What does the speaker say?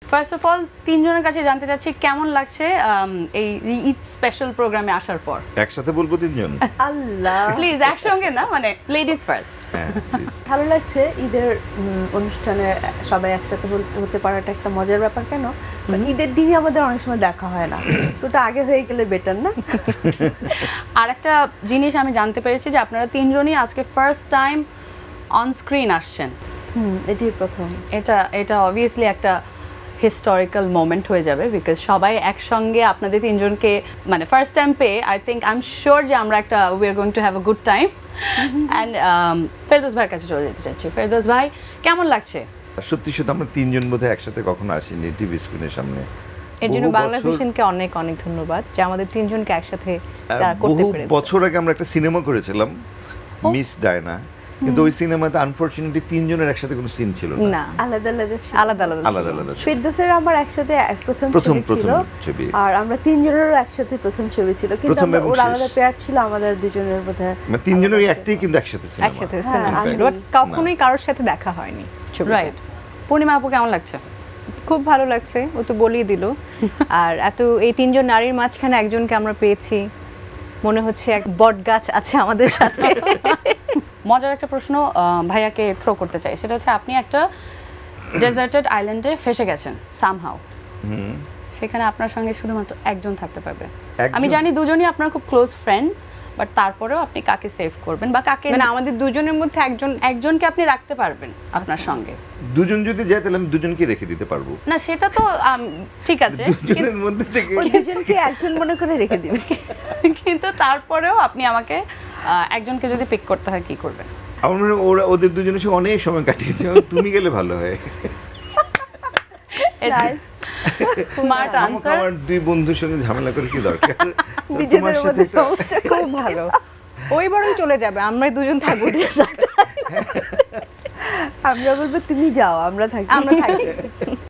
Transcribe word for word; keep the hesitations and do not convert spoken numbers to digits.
First of all তিনজনের কাছে জানতে চাচ্ছি কেমন লাগছে এই ঈদ স্পেশাল প্রোগ্রামে আসার পর। একসাথে বলবো তিনজন? আল্লাহ, প্লিজ একসঙ্গে না, মানে লেডিজ ফার্স্ট। ভালো লাগছে ঈদের অনুষ্ঠানে সবাই একসাথে হতে পারাটা একটা মজার ব্যাপার। কেন ঈদের দিনই আমাদের অনেক সময় দেখা হয় না, তো ওটা আগে হয়ে গেলে বেটার না? আর একটা জিনিস আমি জানতে পেরেছি যে আপনারা তিনজনই আজকে ফার্স্ট টাইম অন স্ক্রিন আসছেন। হুম, এটাই প্রথম। এটা এটা অবভিয়াসলি একটা হিস্টোরিক্যাল মোমেন্ট হয়ে যাবে, বিকজ সবাই একসঙ্গে আপনাদের তিনজনকে মানে ফার্স্ট টাইম পেয়ে I think I am sure যে আমরা একটা we are going to have a good time. And Ferdous ভাইয়ের কাছে চলে যেতে চাচ্ছি। ফেরদৌস ভাই, কেমন লাগছে? সত্যি সত্যি আমরা তিনজন বোধহয় একসাথে কখনো আসিনি টিভি স্ক্রিনের সামনে। এর জন্য বাংলা ভিশনকে অনেক অনেক ধন্যবাদ যে আমাদের তিনজনকে একসাথে তারা করতে পেরেছে। বহু বছর আগে আমরা একটা সিনেমা করেছিলাম মিস ডায়না, কিন্তু ওই সিনেমাতে আনফরচুনেটলি তিনজনের একসাথে কোনো সিন ছিল না, আলাদা আলাদা ছিল। আলাদা আলাদা আলাদা আলাদা। ফেরদৌসের আমার একসাথে প্রথম প্রথম ছবি ছিল, ছবি, আর আমরা তিনজনেরও একসাথে প্রথম ছবি ছিল, কিন্তু আমরা ওর আলাদা পেয়ার ছিল, আমাদের দুজনের বোধহয় মানে তিনজনের একটাই কিন্তু একসাথে সিনেমা, একসাথে সিনেমা ছিল, বাট কখনোই কারোর সাথে দেখা হয়নি ছবিতে। রাইট। পূর্ণিমা আপু, কেমন লাগছে? খুব ভালো লাগছে, ও তো বলেই দিল। আর এত এই তিনজন নারীর মাঝখানে একজনকে আমরা পেয়েছি, মনে হচ্ছে এক বট গাছ আছে আমাদের সাথে। মজার একটা প্রশ্ন ভাইয়াকে থ্রো করতে চাই, সেটা হচ্ছে আপনি একটা ডেজার্টেড আইল্যান্ডে ফেসে গেছেন সামহাউ, সেখানে আপনার সঙ্গে শুধুমাত্র একজন থাকতে পারবে। আমি জানি দুজনই আপনার খুব ক্লোজ ফ্রেন্ডস, বাট তারপরেও আপনি কাকে সেভ করবেন বা কাকে, মানে আমাদের দুজনের মধ্যে একজন একজনকে আপনি রাখতে পারবেন আপনার সঙ্গে? দুজন যদি যায় তাহলে আমি দুজনকে রেখে দিতে পারবো। না সেটা তো ঠিক আছে, দুজনের মধ্যে থেকে ওই দুজনকে একজন মনে করে রেখে দিবে, কিন্তু তারপরেও আপনি আমাকে একজনকে যদি পিক করতে হয় কি করবেন? আমার মনে হয় ওরা ওদের দুজনের সঙ্গে অনেক সময় কাটিয়েছে, তুমি গেলে ভালো হয়। Smart answer. আমার দুই বন্ধুর সঙ্গে ঝামেলা করে কি দরকার? নিজেদের মধ্যে সমস্যা। খুব ভালো, ওই বরং চলে যাবে, আমরা দুজন থাকবো। আমরা বলবো তুমি যাও, আমরা থাকি, আমরা থাকি।